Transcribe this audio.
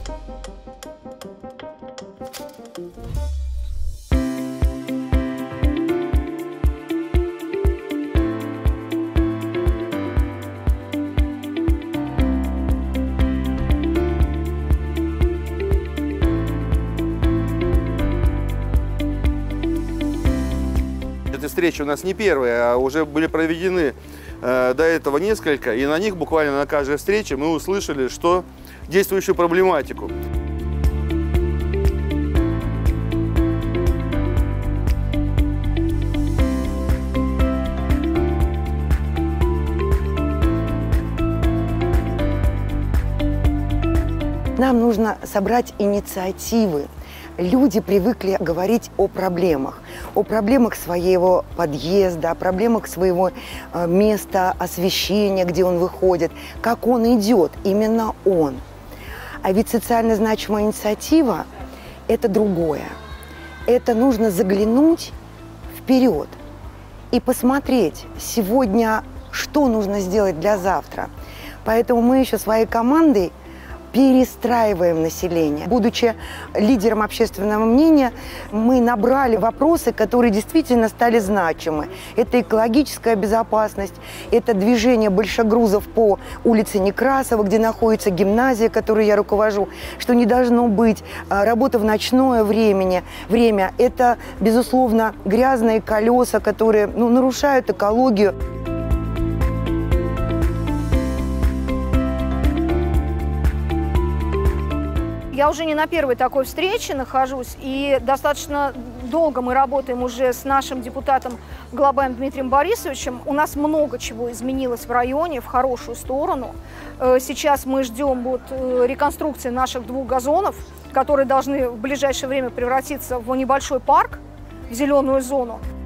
Эти встречи у нас не первые, а уже были проведены до этого несколько, и на них буквально на каждой встрече мы услышали, что действующую проблематику. Нам нужно собрать инициативы. Люди привыкли говорить о проблемах своего подъезда, о проблемах своего места освещения, где он выходит, как он идет, именно он. А ведь социально значимая инициатива – это другое. Это нужно заглянуть вперед и посмотреть сегодня, что нужно сделать для завтра. Поэтому мы еще своей командой перестраиваем население. Будучи лидером общественного мнения, мы набрали вопросы, которые действительно стали значимы. Это экологическая безопасность, это движение большегрузов по улице Некрасова, где находится гимназия, которой я руковожу, что не должно быть работа в ночное время. Это, безусловно, грязные колеса, которые нарушают экологию. Я уже не на первой такой встрече нахожусь, и достаточно долго мы работаем уже с нашим депутатом Глобаем Дмитрием Борисовичем. У нас много чего изменилось в районе в хорошую сторону. Сейчас мы ждем реконструкции наших 2 газонов, которые должны в ближайшее время превратиться в небольшой парк, в зеленую зону.